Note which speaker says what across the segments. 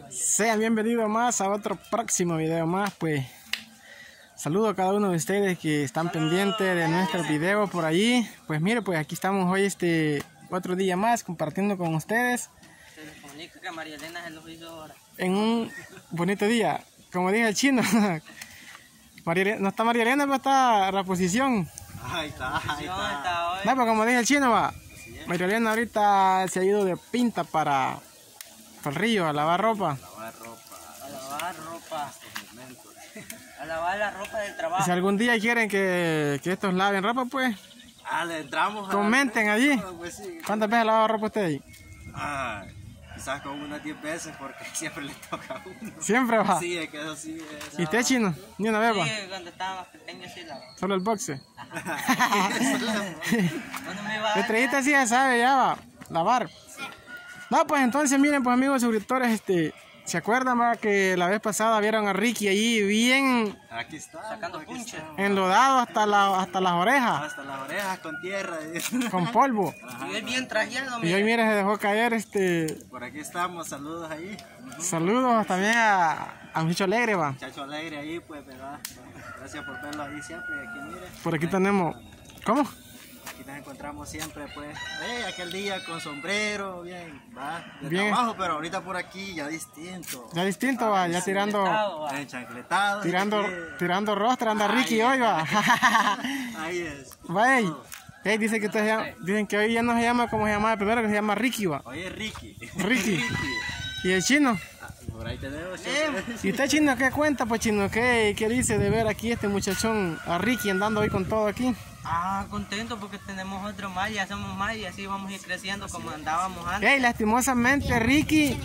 Speaker 1: Sean bienvenidos más a otro próximo video más. Pues saludo a cada uno de ustedes que están pendientes de nuestros videos por allí. Pues mire, pues aquí estamos hoy otro día más compartiendo con ustedes.
Speaker 2: Se les comunica que María Elena se los hizo ahora.
Speaker 1: En un bonito día, como dije el chino. No está María Elena, pero está la posición.
Speaker 3: Ahí está, ahí está.
Speaker 1: No, pero como dije el chino, va. María Elena ahorita se ha ido de pinta para el río a lavar ropa.
Speaker 2: A lavar ropa. A lavar la ropa del trabajo.
Speaker 1: Si algún día quieren que estos laven ropa, pues
Speaker 3: Le entramos
Speaker 1: comenten allí.
Speaker 3: Pues sí.
Speaker 1: ¿Cuántas veces lava ropa usted ahí?
Speaker 3: Quizás como unas 10 veces porque siempre le toca a uno.
Speaker 1: Siempre va.
Speaker 3: Sí, es que eso sí es.
Speaker 1: ¿Y usted, chino? Ni una vez va.
Speaker 2: Sí, cuando estaba más pequeño sí la.
Speaker 1: Solo el boxe.
Speaker 2: Cuando me iba a
Speaker 1: Estrellita sí ya sabe, ya va. Lavar. No, pues entonces miren, pues amigos suscriptores, ¿se acuerdan, va, que la vez pasada vieron a Ricky allí bien
Speaker 3: Aquí está.
Speaker 2: Sacando
Speaker 3: aquí
Speaker 2: punche.
Speaker 3: está.
Speaker 1: enlodado hasta las orejas,
Speaker 3: Hasta las orejas con tierra.
Speaker 1: con polvo?
Speaker 2: Y él bien trajeado,
Speaker 1: Y hoy mire, se dejó caer
Speaker 3: Por aquí estamos, saludos ahí.
Speaker 1: saludos también a Muchacho Alegre, va.
Speaker 3: Muchacho alegre ahí, pues, ¿verdad? Gracias por verlo ahí siempre. Aquí, mire.
Speaker 1: Por aquí tenemos, ¿cómo?
Speaker 3: Aquí nos encontramos siempre, pues. Aquel día con sombrero, bien, va. De
Speaker 1: Bien.
Speaker 3: trabajo, pero ahorita por aquí ya distinto.
Speaker 1: Ya distinto, va, ya tirando
Speaker 3: Enchancletado.
Speaker 1: tirando rostra, anda Ricky hoy, va.
Speaker 3: Ahí es.
Speaker 1: Va, ey, dicen que hoy ya no se llama como se llamaba primero, que se llama Ricky, va.
Speaker 3: Oye, Ricky.
Speaker 1: Ricky. ¿Y el chino?
Speaker 3: Por ahí tenemos.
Speaker 1: ¿Y usted, chino, qué cuenta, pues, chino? ¿Qué dice de ver aquí este muchachón, a Ricky, andando hoy con todo aquí?
Speaker 2: Contento porque tenemos otro más, ya somos más y así vamos a ir creciendo como andábamos antes.
Speaker 1: Ey, lastimosamente Ricky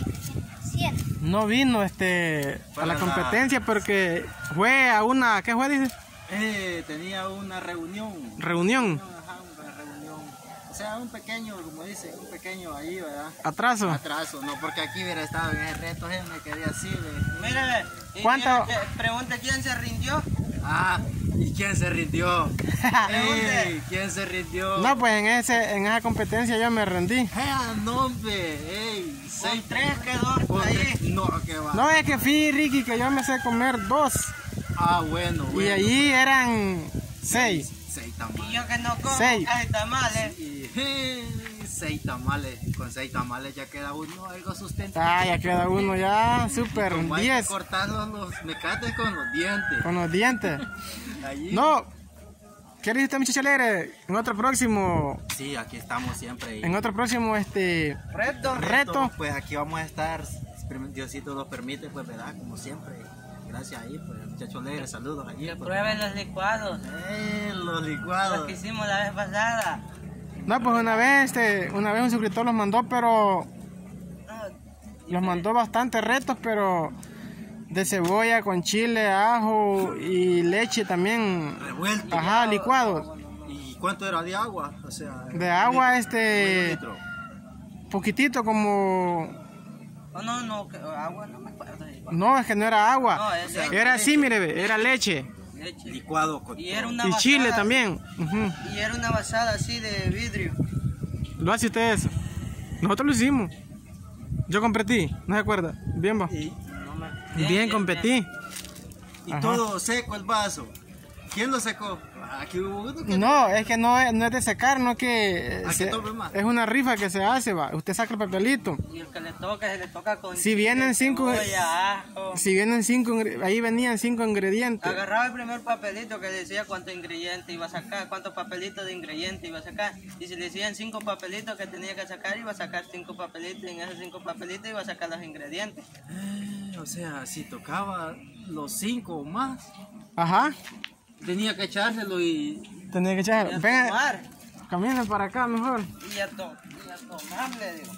Speaker 1: no vino a la competencia porque fue a una, ¿qué fue, dice?
Speaker 3: Tenía una reunión.
Speaker 1: Reunión,
Speaker 3: Ajá, una reunión. O sea, un pequeño, como dice, un pequeño ahí, ¿verdad?
Speaker 1: atraso.
Speaker 3: Atraso, no, porque aquí hubiera estado en el reto, me quedé así, ¿ve?
Speaker 2: Mire, y
Speaker 1: ¿Cuánto?
Speaker 2: pregunta quién se rindió.
Speaker 3: ¿Y quién se rindió?
Speaker 2: Pregunte.
Speaker 3: ¿Quién se rindió?
Speaker 1: No, pues en esa competencia yo me rendí.
Speaker 3: No, hombre,
Speaker 2: Con 3 quedó ahí.
Speaker 3: No, que va.
Speaker 1: No, es que fui, Ricky, que yo me sé comer 2
Speaker 3: Bueno.
Speaker 1: y allí eran 6.
Speaker 3: 6
Speaker 2: Y
Speaker 3: tamales.
Speaker 2: yo que no como
Speaker 1: Seis.
Speaker 2: casi tamales.
Speaker 3: 6 tamales. Con 6 tamales ya queda uno algo sustentable.
Speaker 1: Ya queda uno ya súper
Speaker 3: Como hay que
Speaker 1: 10
Speaker 3: cortar los mecates con los dientes.
Speaker 1: con los dientes.
Speaker 3: Allí.
Speaker 1: No, ¿qué dice usted, muchacho alegre? En otro próximo,
Speaker 3: Sí, aquí estamos siempre.
Speaker 1: reto.
Speaker 3: Pues aquí vamos a estar, Diosito nos permite, pues, ¿verdad? Como siempre. Gracias ahí, pues, muchachos alegres, saludos allí.
Speaker 2: Que
Speaker 3: pues.
Speaker 2: prueben los licuados.
Speaker 3: Los
Speaker 2: Los
Speaker 3: licuados.
Speaker 2: que hicimos la vez pasada.
Speaker 1: No, pues una vez un suscriptor los mandó, pero los mandó bastantes retos, pero de cebolla con chile, ajo y leche también.
Speaker 3: Revuelto.
Speaker 1: Ajá, licuados.
Speaker 3: ¿Y cuánto era de agua? O sea,
Speaker 1: De agua,
Speaker 3: medio litro.
Speaker 1: poquitito como...
Speaker 2: No, agua no me acuerdo.
Speaker 1: No, es que no era agua.
Speaker 2: No, es leche.
Speaker 1: Era así, mire, ve, era leche.
Speaker 2: Leche.
Speaker 3: Licuado con
Speaker 2: Y era
Speaker 3: todo.
Speaker 2: una
Speaker 1: Y chile
Speaker 2: basada-
Speaker 1: también. Ujú.
Speaker 2: Y era una basada así de vidrio.
Speaker 1: ¿Lo hace usted eso? Nosotros lo hicimos. Yo competí, ¿no se acuerda? Bien, va.
Speaker 3: Y,
Speaker 2: No me...
Speaker 1: Bien, competí.
Speaker 3: y
Speaker 1: Ajá.
Speaker 3: todo seco el vaso. ¿Quién lo secó? Aquí hubo uno que
Speaker 1: No, es que no es de secar, no que...
Speaker 3: ¿A qué tome más?
Speaker 1: es una rifa que se hace, va. Usted saca el papelito.
Speaker 2: Y el que le toca, se le toca con
Speaker 1: Si vienen 5...
Speaker 2: cebolla, ajo.
Speaker 1: Si vienen 5... Ahí venían 5 ingredientes.
Speaker 2: Agarraba el primer papelito que decía cuántos ingredientes iba a sacar, cuántos papelitos de ingredientes iba a sacar. Y si le decían 5 papelitos que tenía que sacar, iba a sacar 5 papelitos. Y en esos 5 papelitos iba a sacar los ingredientes.
Speaker 3: O sea, si tocaba los 5 o más,
Speaker 1: Ajá.
Speaker 3: tenía que echárselo y...
Speaker 1: Tenía que
Speaker 2: Y
Speaker 1: echar...
Speaker 2: a
Speaker 1: Venga,
Speaker 2: tomar.
Speaker 1: caminen para acá mejor.
Speaker 2: Y a tomar, le digo.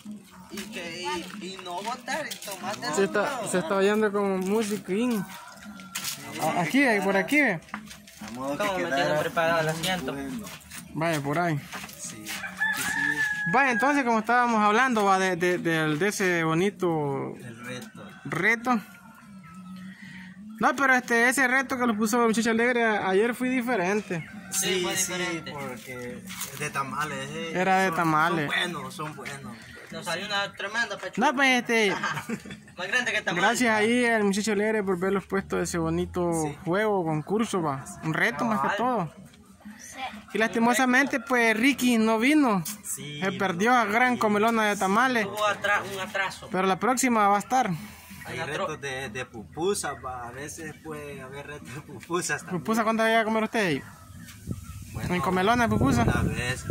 Speaker 2: Y no botar, y tomar de
Speaker 1: Se está oyendo como música. Aquí, por aquí, ve.
Speaker 3: A modo
Speaker 2: ¿Cómo
Speaker 3: que
Speaker 2: me
Speaker 3: quedara
Speaker 2: tienen preparado el asiento?
Speaker 3: bueno.
Speaker 1: Vaya, por ahí.
Speaker 3: Sí.
Speaker 1: Vaya, entonces como estábamos hablando, va, de ese bonito
Speaker 3: El reto.
Speaker 1: reto. No, pero ese reto que lo puso el muchacho alegre ayer fue diferente.
Speaker 2: Sí, fue diferente.
Speaker 3: porque es de tamales.
Speaker 1: Era de tamales.
Speaker 3: Son buenos.
Speaker 2: Nos salió una tremenda pechuga.
Speaker 1: No, pues
Speaker 2: Más grande que tamal.
Speaker 1: Gracias ahí al muchacho Alegre por verlos puesto ese bonito juego, concurso, va. Un reto más que todo. Y lastimosamente pues Ricky no vino.
Speaker 3: Sí,
Speaker 1: Se perdió a gran comelona de tamales.
Speaker 2: Tuvo un atraso.
Speaker 1: Pero la próxima va a estar.
Speaker 3: hay retos de pupusas, va. A veces puede haber retos de pupusas también.
Speaker 1: ¿Pupusa cuántas llega a comer usted ahí?
Speaker 3: Bueno,
Speaker 1: ¿En comelona de pupusa?
Speaker 3: Una vez.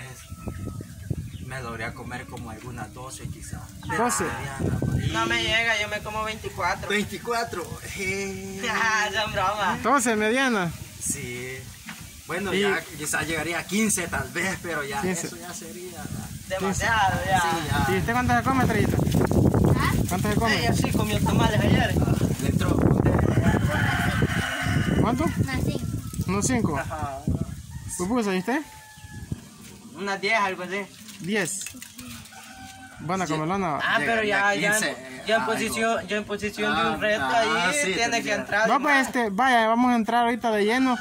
Speaker 3: Me logré comer como algunas 12 quizás.
Speaker 1: 12.
Speaker 2: No me llega, yo me como 24.
Speaker 3: 24.
Speaker 2: Son bromas.
Speaker 1: Entonces, mediana.
Speaker 3: Sí. Bueno,
Speaker 1: Y-
Speaker 3: ya quizás llegaría a 15 tal vez, pero ya
Speaker 1: 15.
Speaker 3: eso ya sería.
Speaker 2: Demasiado ya.
Speaker 3: Sí,
Speaker 1: ¿Y
Speaker 3: ya.
Speaker 1: usted cuántas se come, Estrellita? ¿Cuántas se come?
Speaker 2: Ella sí comió tamales ayer.
Speaker 3: Le entró.
Speaker 1: ¿Cuánto?
Speaker 4: Así.
Speaker 1: Unos 5.
Speaker 2: Ajá.
Speaker 1: ¿Pupusa, y usted?
Speaker 2: Unas 10, algo así.
Speaker 1: 10. Buena comelona.
Speaker 2: Ah, pero ya,
Speaker 3: Llegaría a 15,
Speaker 2: ya en posición de un reto
Speaker 3: Ah,
Speaker 2: ahí
Speaker 3: sí,
Speaker 2: tiene que
Speaker 3: tendría.
Speaker 2: entrar.
Speaker 1: No, pues vaya, vamos a entrar ahorita de lleno.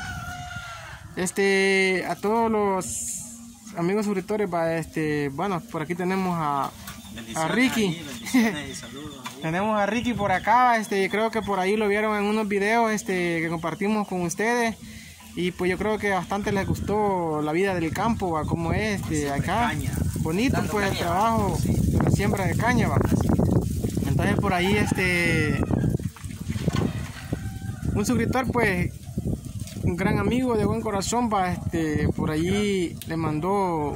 Speaker 1: A todos los amigos suscriptores, va, bueno, por aquí tenemos a Ricky.
Speaker 3: Ahí, bendiciones y saludos. Ahí.
Speaker 1: Tenemos a Ricky por acá, creo que por ahí lo vieron en unos videos que compartimos con ustedes. Y pues yo creo que bastante les gustó la vida del campo, va, como es acá.
Speaker 3: Caña.
Speaker 1: Bonito
Speaker 2: Dando
Speaker 1: pues el
Speaker 2: caña,
Speaker 1: trabajo de la siembra de caña, va. Entonces por ahí un suscriptor pues un gran amigo de buen corazón, va, por allí le mandó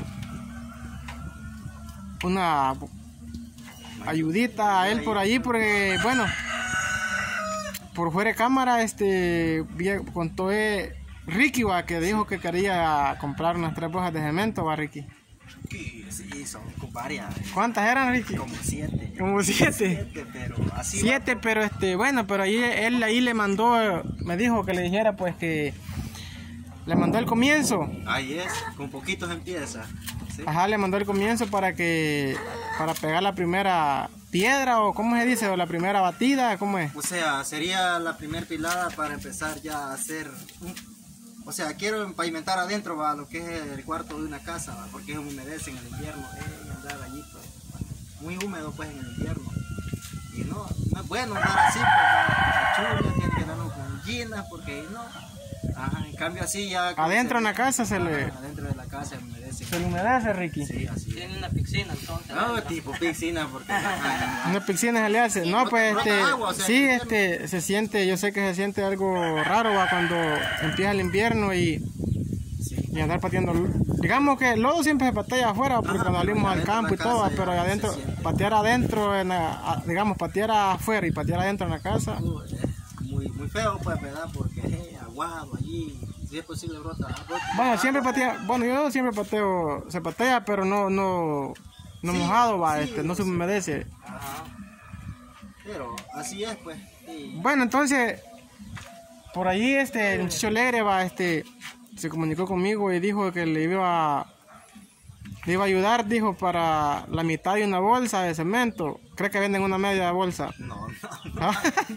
Speaker 1: una ayudita a él por allí, porque bueno, por fuera de cámara contó Ricky, va, que dijo que quería comprar unas 3 bolsas de cemento, va, Ricky.
Speaker 3: Sí, son varias.
Speaker 1: ¿Cuántas eran, Ricky?
Speaker 3: Como 7.
Speaker 1: Como 7.
Speaker 3: 7, pero así.
Speaker 1: 7, pero bueno, pero ahí él ahí le mandó, me dijo que le dijera pues que le mandó el comienzo.
Speaker 3: Ahí es, con poquitos empieza. ¿Sí?
Speaker 1: Ajá, le mandó el comienzo para pegar la primera piedra, o cómo se dice, o la primera batida, ¿cómo es?
Speaker 3: O sea, sería la primera pilada para empezar ya a hacer. O sea, quiero pavimentar adentro, va, lo que es el cuarto de una casa, va, porque humedece en el invierno, andar allí, pues, muy húmedo pues en el invierno. Y no es bueno andar así, pues, la chulla tiene que andarlo con ginas, porque no. Ajá, en cambio así ya.
Speaker 1: Adentro en la casa se le
Speaker 3: Adentro de la casa humedece.
Speaker 1: se le humedece, Ricky.
Speaker 3: Sí, así es.
Speaker 2: Tiene una piscina entonces.
Speaker 3: No, tipo piscina, porque. ajá.
Speaker 1: Una piscina se le hace. No, pues
Speaker 3: brota agua, o sea,
Speaker 1: sí,
Speaker 3: en
Speaker 1: se siente, yo sé que se siente algo raro, va, cuando empieza el invierno y andar pateando. Digamos que el lodo siempre se patea afuera, porque
Speaker 3: Ajá,
Speaker 1: cuando salimos al
Speaker 3: adentro de
Speaker 1: campo y
Speaker 3: la
Speaker 1: todo,
Speaker 3: casa
Speaker 1: pero
Speaker 3: ya
Speaker 1: adentro,
Speaker 3: se siente.
Speaker 1: patear adentro, digamos, patear afuera y patear adentro en la casa.
Speaker 3: Muy, muy feo, pues, ¿verdad? Porque aguado allí, si es posible brota.
Speaker 1: Bueno, siempre patea, bueno, yo siempre pateo, se patea, pero no
Speaker 3: Sí,
Speaker 1: mojado, va,
Speaker 3: sí,
Speaker 1: no se
Speaker 3: sí.
Speaker 1: humedece.
Speaker 3: Ajá. Pero así es, pues. Sí.
Speaker 1: Bueno, entonces, por ahí el muchacho Alegre, va, se comunicó conmigo y dijo que le iba a ayudar, dijo, para la mitad de una bolsa de cemento. ¿Cree que venden una media bolsa?
Speaker 3: No,
Speaker 1: ¿Ah?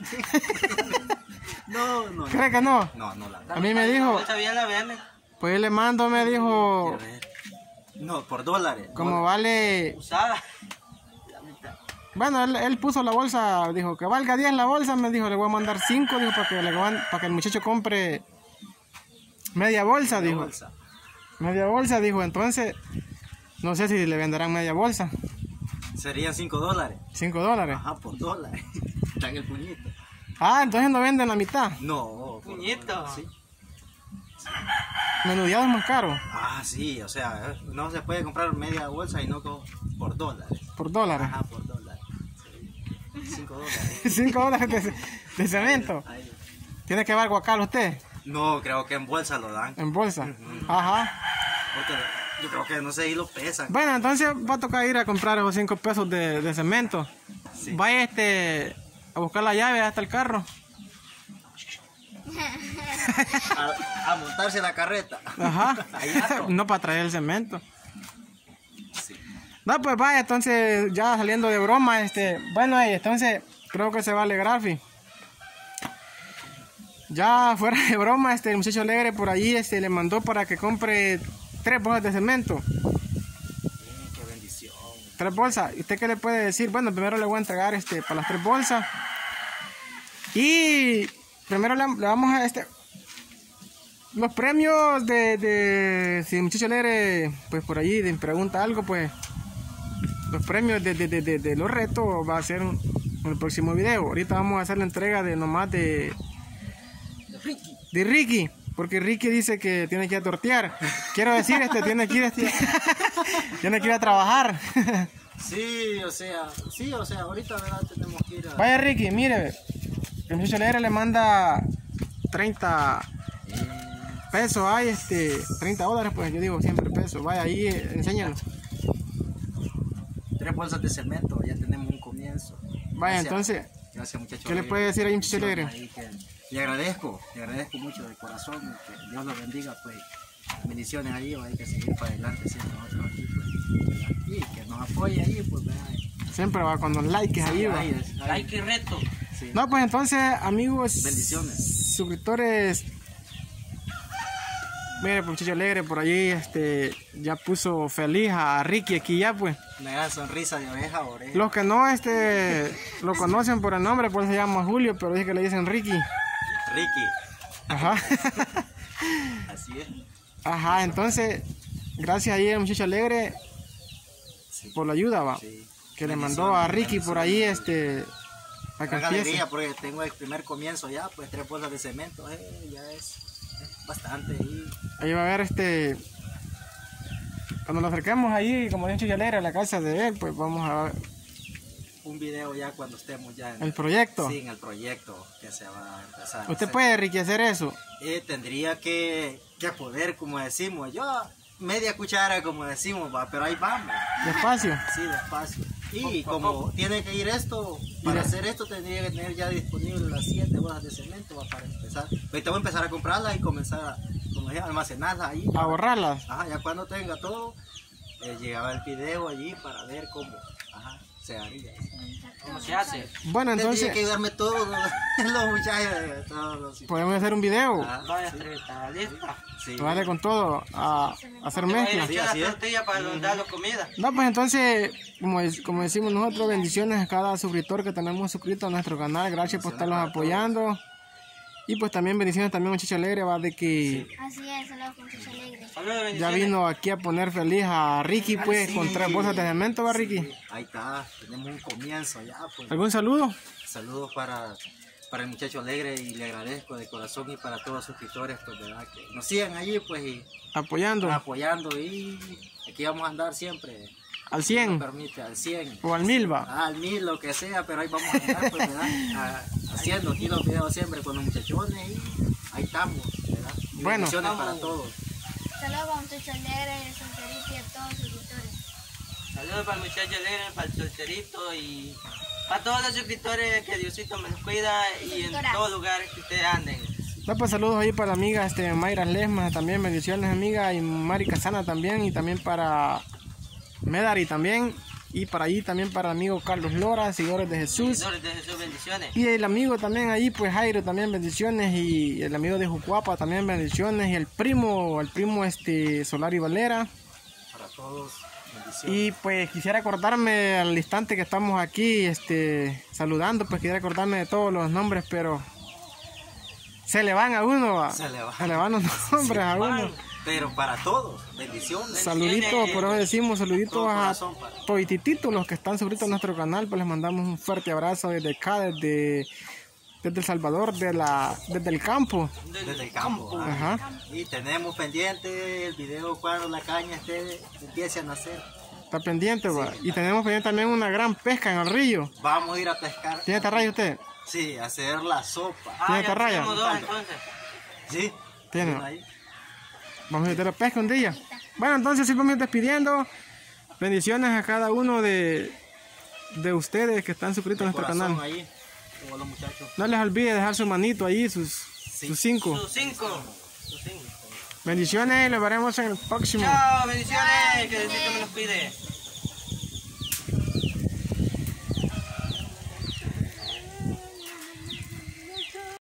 Speaker 3: no.
Speaker 1: ¿Cree que no?
Speaker 3: No, la
Speaker 1: A mí me dijo,
Speaker 2: Esa bien la venden.
Speaker 1: pues él le mando, me dijo,
Speaker 3: quiero ver. No, por dólares.
Speaker 1: como vale,
Speaker 2: Usada.
Speaker 1: bueno, él puso la bolsa, dijo que valga 10 la bolsa, me dijo, le voy a mandar 5, dijo, para que el muchacho compre media bolsa, dijo.
Speaker 3: Bolsa.
Speaker 1: Media bolsa, dijo, entonces, no sé si le venderán media bolsa.
Speaker 3: Serían $5.
Speaker 1: $5.
Speaker 3: Ajá, por dólares. Está en el puñito.
Speaker 1: Ah, entonces no venden la mitad.
Speaker 3: No.
Speaker 2: Puñito.
Speaker 3: Sí.
Speaker 1: Menudeado es más caro,
Speaker 3: Ah, sí, o sea, no se puede comprar media bolsa y no por dólares.
Speaker 1: por dólares.
Speaker 3: Ajá, por dólares. Sí. $5.
Speaker 1: $5 de cemento.
Speaker 3: Ahí.
Speaker 1: ¿Tiene que llevar guacal usted?
Speaker 3: No, creo que en bolsa lo dan.
Speaker 1: En bolsa. Ajá.
Speaker 3: Porque yo creo que no sé si lo pesan.
Speaker 1: Bueno, entonces va a tocar ir a comprar esos 5 pesos de cemento.
Speaker 3: Sí.
Speaker 1: Vaya a buscar la llave hasta el carro.
Speaker 3: A montarse la carreta.
Speaker 1: Ajá.
Speaker 3: Ahí adentro.
Speaker 1: No para traer el cemento.
Speaker 3: Sí.
Speaker 1: No, pues vaya, entonces ya saliendo de broma, bueno, entonces creo que se va a alegrar, fi. Ya fuera de broma, el muchacho Alegre por allí le mandó para que compre 3 bolsas de cemento.
Speaker 3: Qué bendición.
Speaker 1: 3 bolsas. ¿Y usted qué le puede decir? Bueno, primero le voy a entregar para las 3 bolsas. Y primero le vamos a los premios si el muchacho alegre, pues por allí me pregunta algo, pues los premios de los retos va a ser en el próximo video. Ahorita vamos a hacer la entrega de Ricky, porque Ricky dice que tiene que ir a tortear. Quiero decir, tiene que ir tiene que ir a trabajar.
Speaker 3: Sí, o sea, ahorita verdad tenemos que ir a...
Speaker 1: Vaya Ricky, mire, el muchacho alegre le manda 30 pesos, hay $30, pues yo digo siempre pesos. Vaya ahí, enséñalo.
Speaker 3: 3 bolsas de cemento, ya tenemos un comienzo.
Speaker 1: Vaya,
Speaker 3: Gracias,
Speaker 1: entonces,
Speaker 3: gracias, muchacho
Speaker 1: ¿qué le
Speaker 3: alegre.
Speaker 1: puede decir ahí un muchacho alegre?
Speaker 3: Ahí que le agradezco mucho de corazón, que Dios lo bendiga, pues bendiciones ahí, hay que seguir para adelante siempre nosotros aquí, pues, ¿verdad? Y que nos apoye ahí, pues, ¿verdad?
Speaker 1: Siempre va con los likes ahí, va.
Speaker 3: Ahí.
Speaker 2: Like y reto.
Speaker 3: Sí.
Speaker 1: No, pues entonces, amigos,
Speaker 3: Bendiciones.
Speaker 1: suscriptores, mire, pues, muchacho alegre por allí, ya puso feliz a Ricky aquí ya, pues.
Speaker 3: Una gran sonrisa de oreja a oreja.
Speaker 1: Los que no, lo conocen por el nombre, pues se llama Julio, pero dice que le dicen Ricky.
Speaker 3: Ricky.
Speaker 1: Ajá.
Speaker 3: Así es.
Speaker 1: Ajá, entonces, gracias ahí al muchacho alegre
Speaker 3: Sí.
Speaker 1: por la ayuda, va.
Speaker 3: Sí.
Speaker 1: Que le mandó a Ricky por ahí, a que
Speaker 3: Una
Speaker 1: empiece.
Speaker 3: galería, porque tengo el primer comienzo ya, pues 3 bolsas de cemento, ya es bastante ahí.
Speaker 1: Ahí va a ver cuando nos acerquemos ahí, como dice alegre, a la casa de él, pues vamos a ver
Speaker 3: Un video ya cuando estemos ya en
Speaker 1: el proyecto.
Speaker 3: Sí, en el proyecto que se va a empezar. a
Speaker 1: ¿Usted
Speaker 3: hacer.
Speaker 1: puede, Ricky, hacer eso?
Speaker 3: Tendría que poder, como decimos, yo media cuchara, como decimos, va, pero ahí vamos,
Speaker 1: Despacio.
Speaker 3: sí, despacio. Y como tiene que ir esto, para hacer esto tendría que tener ya disponible las 7 bolsas de cemento, va, para empezar. Ahorita voy a empezar a comprarlas y comenzar a, como dije, almacenarlas ahí.
Speaker 1: A borrarlas.
Speaker 3: Ajá, ya cuando tenga todo, llegaba el video allí para ver cómo se haría.
Speaker 2: ¿Cómo se hace?
Speaker 1: Bueno,
Speaker 3: Tendría
Speaker 1: entonces
Speaker 3: que ayudarme todos los muchachos, todos los...
Speaker 1: podemos hacer un video.
Speaker 3: Ah,
Speaker 2: Vaya,
Speaker 3: sí,
Speaker 2: está lista.
Speaker 3: sí.
Speaker 1: Vale con todo a hacer
Speaker 2: Voy a ir a
Speaker 1: mezcla.
Speaker 2: echar
Speaker 3: así
Speaker 2: la
Speaker 3: es.
Speaker 2: tortilla para dar la comida.
Speaker 1: No, pues entonces, como decimos nosotros, bendiciones a cada suscriptor que tenemos suscrito a nuestro canal. Gracias por estarlos apoyando. Y pues también bendiciones también a muchacho alegre, va, de que
Speaker 4: Así es, saludos con muchacho alegre.
Speaker 2: Saludos,
Speaker 1: ya
Speaker 2: bendiciones.
Speaker 1: vino aquí a poner feliz a Ricky, pues, con 3 bolsas de cemento, va, Ricky.
Speaker 3: Sí, ahí está, tenemos un comienzo ya, pues.
Speaker 1: ¿Algún saludo?
Speaker 3: Saludos para el muchacho alegre y le agradezco de corazón, y para todos los suscriptores, pues, verdad, que nos sigan allí, pues, y
Speaker 1: Apoyando
Speaker 3: apoyando, y aquí vamos a andar siempre,
Speaker 1: al
Speaker 3: si nos
Speaker 1: 100
Speaker 3: permite, al 100.
Speaker 1: o al 1000, va.
Speaker 3: Al 1000, lo que sea, pero ahí vamos a andar, pues, ¿verdad? Haciendo aquí los videos siempre con los muchachones, y ahí estamos, ¿verdad? Y
Speaker 1: Bueno.
Speaker 3: bendiciones para todos.
Speaker 4: Saludos con muchacho alegre, solterito y a todos los suscriptores.
Speaker 2: Saludos para el muchacho alegre, para el solterito y para todos los suscriptores, que Diosito me los cuida y en todo lugar que ustedes anden.
Speaker 1: No, pues saludos ahí para la amiga Mayra Lesma, también bendiciones, amiga, y Mari Casana también, y también para Medari también, y para ahí también para el amigo Carlos Lora, seguidores de Jesús.
Speaker 2: Seguidores de Jesús, bendiciones.
Speaker 1: Y el amigo también ahí, pues Jairo también bendiciones, y el amigo de Jucuapa también bendiciones, y el primo Solari Valera.
Speaker 3: Para todos, bendiciones.
Speaker 1: Y pues quisiera acordarme al instante que estamos aquí saludando, pues quisiera acordarme de todos los nombres, pero se le van a uno, va.
Speaker 3: Se le van.
Speaker 1: Se le van los nombres a uno.
Speaker 3: Pero para todos, bendiciones.
Speaker 1: Saluditos, por eso decimos saluditos
Speaker 3: Todo
Speaker 1: a
Speaker 3: corazón para-
Speaker 1: todititos los que están suscritos a nuestro canal, pues les mandamos un fuerte abrazo desde acá, desde El Salvador, desde el campo.
Speaker 3: Desde el campo.
Speaker 1: Ajá.
Speaker 3: Y tenemos pendiente el video cuando la caña empiece a nacer.
Speaker 1: Está pendiente, va. Y tenemos pendiente también una gran pesca en el río.
Speaker 3: Vamos a ir a pescar.
Speaker 1: ¿Tiene atarraya usted?
Speaker 3: Sí, a hacer la sopa.
Speaker 1: ¿Tiene
Speaker 2: ya
Speaker 1: atarraya?
Speaker 2: tenemos dos entonces.
Speaker 3: Sí.
Speaker 1: Tiene.
Speaker 3: Ahí.
Speaker 1: Vamos a ir a la pesca un día. Bueno, entonces sí vamos a ir despidiendo. Bendiciones a cada uno de ustedes que están suscritos a
Speaker 3: De
Speaker 1: nuestro
Speaker 3: corazón
Speaker 1: canal.
Speaker 3: ahí, todos los muchachos.
Speaker 1: No les olvide dejar su manito ahí, sus 5.
Speaker 2: Sus 5.
Speaker 1: Bendiciones y los veremos en el próximo.
Speaker 2: Chao, bendiciones. Que Diosito me los cuide.